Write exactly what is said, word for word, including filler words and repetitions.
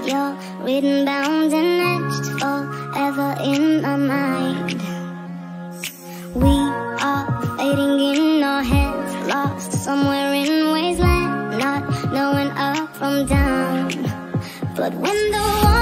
You're written, bound and etched forever in my mind. We are fading in our heads, lost somewhere in wasteland, not knowing up from down. But when the